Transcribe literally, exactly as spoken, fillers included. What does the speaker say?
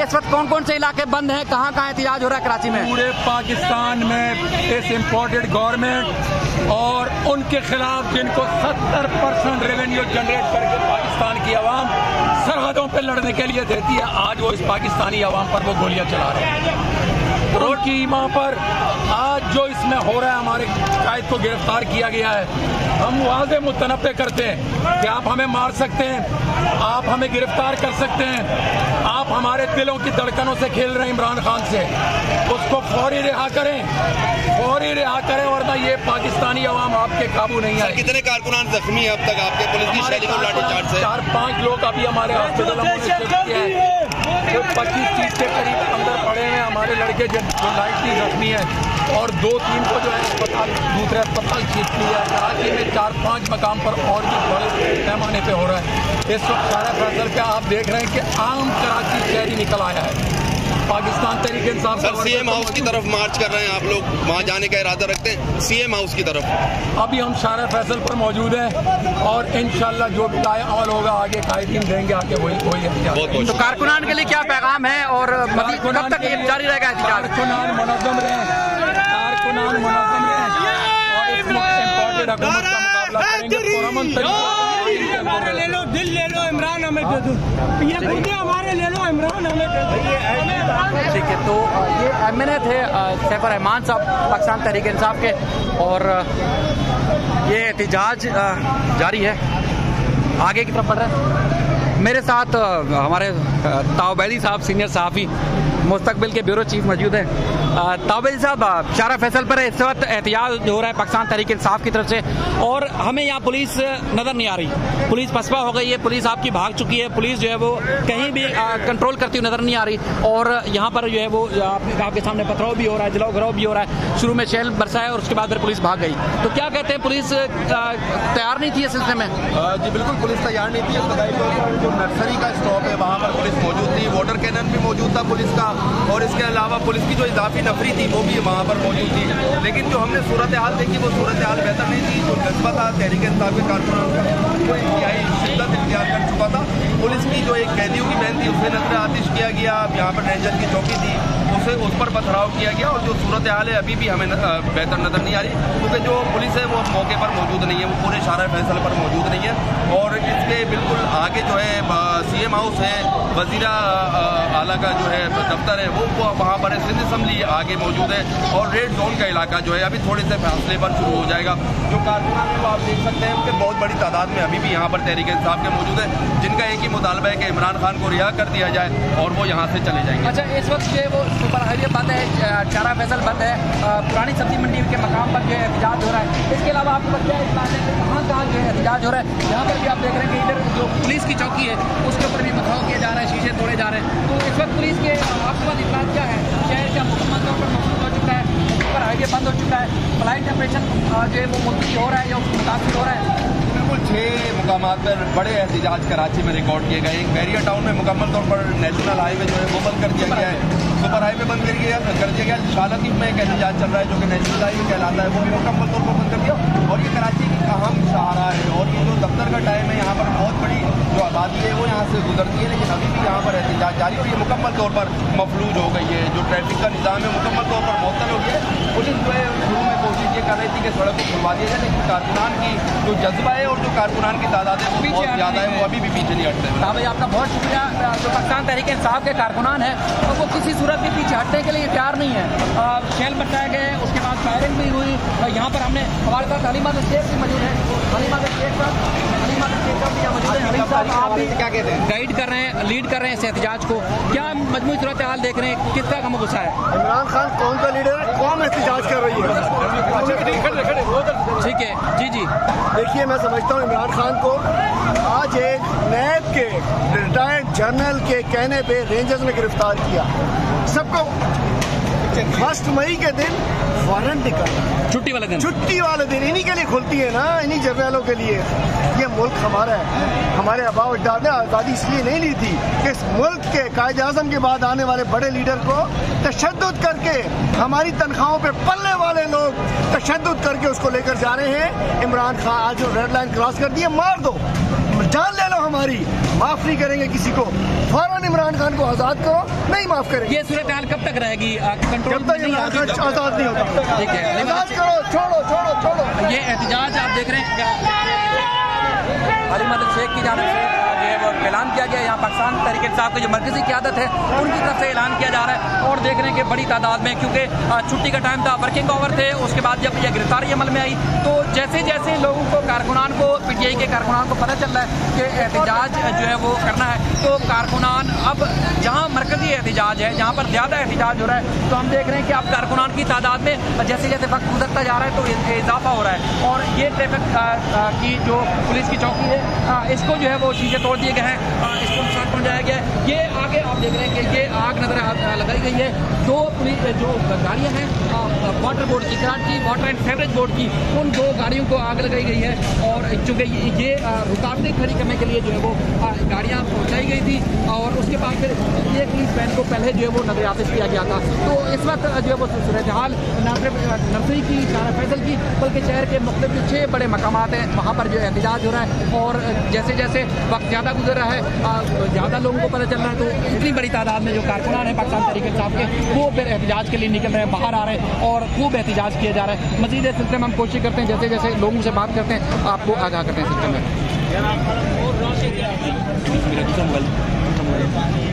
इस वक्त कौन कौन से इलाके बंद हैं, कहाँ कहाँ एहतजाज हो रहा है कराची में? पूरे पाकिस्तान में इस इम्पोर्टेड गवर्नमेंट और उनके खिलाफ जिनको सत्तर परसेंट रेवेन्यू जनरेट करके पाकिस्तान की आवाम सरहदों पर लड़ने के लिए देती है, आज वो इस पाकिस्तानी आवाम पर वो गोलियां चला रहे हैं। रोड की वहाँ पर आज जो इसमें हो रहा है, हमारे कायद को गिरफ्तार किया गया है। हम वाज़े मुतनब्बे करते हैं कि आप हमें मार सकते हैं, आप हमें गिरफ्तार कर सकते हैं, आप हमारे दिलों की धड़कनों से खेल रहे हैं इमरान खान से, उसको फौरी रिहा करें, फौरी रिहा करें, वरना ये पाकिस्तानी अवाम आपके काबू नहीं आए। कितने कारकुनान जख्मी है अब तक आपके पुलिस की शैली को लाठीचार्ज से? चार पाँच लोग अभी हमारे हॉस्पिटल में शिफ्ट किए हैं, जो पच्चीस तीस के करीब अंदर पड़े हुए हमारे लड़के जो लाइटली जख्मी है, और दो तीन को जो है अस्पताल दूसरे अस्पताल शिफ्ट किया है। कराची में चार पांच मकाम पर और भी बड़े पैमाने पे हो रहा है। इस वक्त सारा फैसल पे आप देख रहे हैं कि आम कराची शहरी निकल आया है। पाकिस्तान तहरीक इंसाफ सर सीएम हाउस की तरफ मार्च कर रहे हैं आप लोग, वहाँ जाने का इरादा रखते हैं सीएम हाउस की तरफ? अभी हम शारा फैसल पर मौजूद हैं और इंशाल्लाह जो भी अमल होगा आगे कायदीन देंगे, आगे वही वही। तो कारकुनान के लिए क्या पैगाम है और कब तक ये जारी रहेगा? कारकुनान मुनज़्ज़म रहें, कारकुनान मुनज़्ज़म रहें और इस इम्पोर्टेड हुकूमत का मुकाबला करेंगे पुरअमन तरीके। हमारे ले लो, दिल ले लो, इमरान हमें दे दो, ये खुदे हमारे ले लो, इमरान हमें दे दो। ठीक है, तो ये एम एन ए थे सैफ रहमान साहब पाकिस्तान तहरीक इंसाफ के, और ये एहतजाज जारी है, आगे की तरफ बढ़ रहा है। मेरे साथ हमारे ताओबैदी साहब सीनियर सहाफ़ी मुस्तकबिल के ब्यूरो चीफ मौजूद है। ताओबैदी साहब, शारा फैसल पर इस वक्त एहतजाज हो रहा है पाकिस्तान तहरीक इंसाफ की तरफ से, और हमें यहाँ पुलिस नज़र नहीं आ रही, पुलिस पसपा हो गई है, पुलिस आपकी भाग चुकी है, पुलिस जो है वो कहीं भी आ, कंट्रोल करती हुई नज़र नहीं आ रही, और यहाँ पर जो है वो आपने आपके सामने पथराव भी हो रहा है, जलाओ घराव भी हो रहा है, शुरू में शेल बरसा है और उसके बाद फिर पुलिस भाग गई। तो क्या कहते हैं, पुलिस तैयार नहीं थी इस सिलसिले में? जी बिल्कुल, पुलिस तैयार नहीं थी। जो नर्सरी का स्टॉप है वहाँ पर पुलिस मौजूद थी, वाटर कैनन भी मौजूद था पुलिस का, और इसके अलावा पुलिस की जो इजाफी नफरी थी वो भी वहाँ पर मौजूद थी। लेकिन जो हमने सूरत हाल देखी वो सूरत हाल बेहतर नहीं थी। जो जज्बा था तहरीक इंसाफ के कारकुनान का वो इंतहाई शिद्दत इख्तियार कर चुका था। पुलिस की जो एक कैदियों की बहन थी उसे नजर आतिश किया गया, यहाँ पर रेंजर की चौकी थी उसे उस पर पथराव किया गया, और जो सूरत हाल है अभी भी हमें बेहतर नजर नहीं आ रही, क्योंकि जो पुलिस है वो मौके पर मौजूद नहीं है, वो पूरे शारा फैसल पर मौजूद नहीं है। और इसके बिल्कुल आगे जो है सीएम हाउस है, वजीरा आला का जो है दफ्तर है वो वहाँ पर है, सिंध असम्बली आगे मौजूद है, और रेड जोन का इलाका जो है अभी थोड़े से फासले पर शुरू हो जाएगा। जो कारकुनान है वो आप देख सकते हैं कि बहुत बड़ी तादाद में अभी भी यहाँ पर तहरीक इंसाफ के मौजूद है, जिनका एक ही मुतालबा है कि इमरान खान को रिहा कर दिया जाए और वो यहाँ से चले जाएंगे। अच्छा, इस वक्त ये वो सुपर हाईवे बंद है, शारा फैसल बंद है, पुरानी सब्जी मंडी के मकाम पर जो है एहतजाज हो रहा है, इसके अलावा आपको पता है कहाँ कहाँ जो है एहतजाज हो रहा है? यहाँ पर भी आप देख रहे हैं कि इधर जो पुलिस की चौकी है उसके ऊपर भी पथराव किया जा रहा है, शीशे तोड़े जा रहे हैं। तो इस वक्त पुलिस के आपके पास इतलात क्या है? शहर का मुकम्मल तौर पर मफसूल हो चुका है, सुपर हाईवे बंद हो चुका है, फ्लाइट ऑपरेशन जो है वो मुल्तवी हो रहा है या मुतासर हो रहा है? बिल्कुल, छः मुकामात पर बड़े एहतजाज कराची में रिकॉर्ड किए गए। बैरिया टाउन में मुकम्मल तौर पर नेशनल हाईवे जो है वो बंद कर दिया गया है, सुपर हाईवे बंद कर दिया कर दिया गया। शालतीफ में एक एहतजाज चल रहा है जो कि नेशनल हाईवे कहलाता है, वो भी मुकम्मल तौर पर बंद कर दिया। और ये कराची की अहम शाहरा है, और ये जो दफ्तर का टाइम है यहाँ पर बहुत बड़ी जो आबादी है वो यहाँ से गुजरती है, लेकिन अभी भी यहाँ पर एहतजाज जारी है, और ये मुकम्मल तौर पर मफलूज हो गई है। जो ट्रैफिक का निज़ाम है मुकम्मल तौर पर मुअत्तल हो गया है। पुलिस जो है शुरू में कोशिश ये कर रही थी कि सड़क को खुलवा दिया जाए, लेकिन कारकुनान की जो जज्बा है और जो कारकुनान की तादाद है वो बहुत ज़्यादा है, वो अभी भी पीछे नहीं हटते। हाँ भाई, आपका बहुत शुक्रिया। जो पाकिस्तान तहरीक इंसाफ के कारकुनान है और वो किसी सूरत भी पीछे हटने के लिए तैयार नहीं है। शेल बचाए गए, उसके बाद फायरिंग भी हुई। यहाँ पर हमने हमारे साथ हलीमा शेख भी मौजूद है, हलीमा शेख साहब हलीमा शेख साहब भी मौजूद है। हलीमा साहब, आप भी क्या कहते हैं, गाइड कर रहे हैं, लीड कर रहे हैं इस एहतजाज को, क्या मजमूई सूरत हाल देख रहे हैं, किस तरह का गुस्सा है? इमरान खान कौन सा लीडर है, कौन एहतजाज कर रही है? ठीक है, जी जी, देखिए मैं समझता हूँ इमरान खान को आज एक नैब के रिटायर्ड जनरल के कहने पे रेंजर्स ने गिरफ्तार किया। सबको फर्स्ट मई के दिन वारंट निकाला, छुट्टी वाले दिन, छुट्टी वाले दिन इन्हीं के लिए खुलती है ना, इन्हीं जर्नलों के लिए। ये मुल्क हमारा है, हमारे आबा व अजदाद ने आज़ादी इसलिए नहीं ली थी कि इस मुल्क के कायद आज़म के बाद आने वाले बड़े लीडर को तशद्दुद करके हमारी तनख्वाहों पे पलने वाले लोग तशद्दुद करके उसको लेकर जा रहे हैं। इमरान खान आज जो रेड लाइन क्रॉस कर दी है, मार दो, जान ले लो हमारी, माफ नहीं करेंगे किसी को। फौरन इमरान खान को आजाद करो, नहीं माफ करेंगे। ये सूरत हाल कब तक रहेगी कंट्रोल? जब तक इमरान खान आजाद नहीं होता। ठीक है, आजाद करो, छोड़ो छोड़ो छोड़ो। ये एहतजाज आप देख रहे हैं अली मदद शेख की जानिब से ये वो ऐलान किया गया। यहाँ पाकिस्तान तहरीक इंसाफ की जो मरकजी क़यादत है उनकी तरफ से ऐलान किया जा रहा है और देख रहे हैं कि बड़ी तादाद में, क्योंकि छुट्टी का टाइम था, वर्किंग आवर थे, उसके बाद जब यह गिरफ्तारी अमल में आई तो जैसे जैसे लोगों को, कारकुनान को, पीटीआई के कारकुनान को पता चल रहा है कि एहतजाज जो है वो करना है, तो कारकुनान अब जहाँ मरकजी एहतजाज है, जहाँ पर ज़्यादा एहतजाज हो रहा है, तो हम देख रहे हैं कि अब कारकुनान की तादाद में जैसे जैसे वक्त गुजरता जा रहा है तो इजाफा हो रहा है। और ये ट्रैफिक की जो पुलिस की चौकी है इसको जो है वो शीशे तोड़ दिए गए हैं, इसको नुकसान पहुँचाया गया है। ये आगे आप देख रहे हैं कि ये आग नजर लगाई गई है। दो पुलिस जो गाड़ियाँ हैं वाटर बोर्ड की, Karachi water and sewerage board की, उन दो गाड़ियों को आग लगाई गई है और चूँकि ये रुकावटें खड़ी करने के लिए जो है वो गाड़ियाँ पहुँचाई गई थी और उसके बाद फिर एक पुलिस वैन को पहले जो है वो नजरआतिश किया गया था। तो इस वक्त जो है वो सूरत हाल न सिर्फ नर्सरी की, शारा फैसल की, बल्कि शहर के मुख्तलिफ जो छः बड़े मकामात हैं वहाँ पर जो एहतजाज हो रहा है और जैसे जैसे वक्त ज़्यादा गुजर रहा है, ज़्यादा लोगों को पता चल रहा है, तो इतनी बड़ी तादाद में जो कारकुनान है पाकिस्तान तहरीक इंसाफ के, वो फिर एहतजाज के लिए निकल रहे हैं, बाहर आ रहे हैं और खूब एहतजाज किया जा रहा है। मज़ीद इस सिलसिले में हम कोशिश करते हैं, जैसे जैसे लोगों से बात करते हैं आपको आगाह करते हैं सिलसिले में।